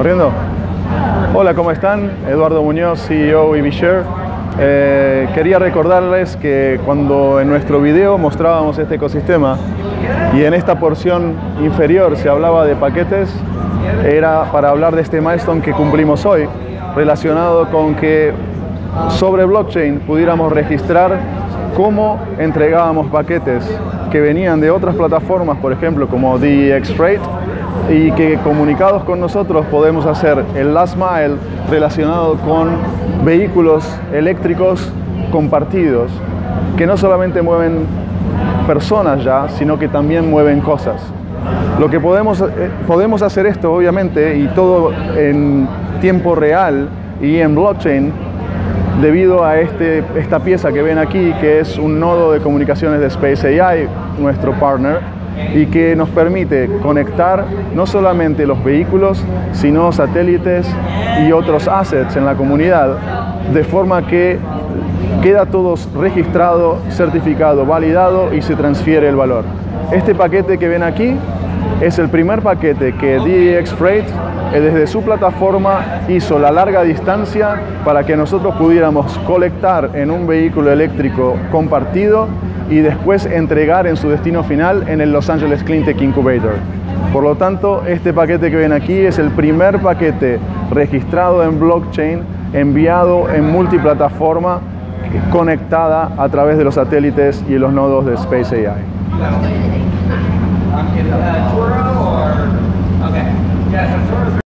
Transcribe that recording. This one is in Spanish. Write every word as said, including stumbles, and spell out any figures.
¿Corriendo? Hola, ¿cómo están? Eduardo Muñoz, C E O y VShare. Eh, quería recordarles que cuando en nuestro video mostrábamos este ecosistema y en esta porción inferior se hablaba de paquetes, era para hablar de este milestone que cumplimos hoy, relacionado con que sobre blockchain pudiéramos registrar cómo entregábamos paquetes que venían de otras plataformas, por ejemplo como D E X Freight, y que comunicados con nosotros podemos hacer el last mile relacionado con vehículos eléctricos compartidos, que no solamente mueven personas ya, sino que también mueven cosas. Lo que podemos, eh, podemos hacer esto, obviamente, y todo en tiempo real y en blockchain, debido a este, esta pieza que ven aquí, que es un nodo de comunicaciones de Space A I, nuestro partner, y que nos permite conectar no solamente los vehículos, sino satélites y otros assets en la comunidad, de forma que queda todo registrado, certificado, validado y se transfiere el valor. Este paquete que ven aquí es el primer paquete que D E X Freight desde su plataforma hizo la larga distancia para que nosotros pudiéramos colectar en un vehículo eléctrico compartido y después entregar en su destino final en el Los Angeles Clean Tech Incubator. Por lo tanto, este paquete que ven aquí es el primer paquete registrado en blockchain, enviado en multiplataforma, conectada a través de los satélites y los nodos de Space A I.